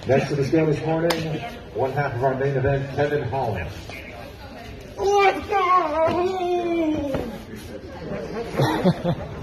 Next to the scale this morning, one half of our main event, Kevin Holland. Let's go!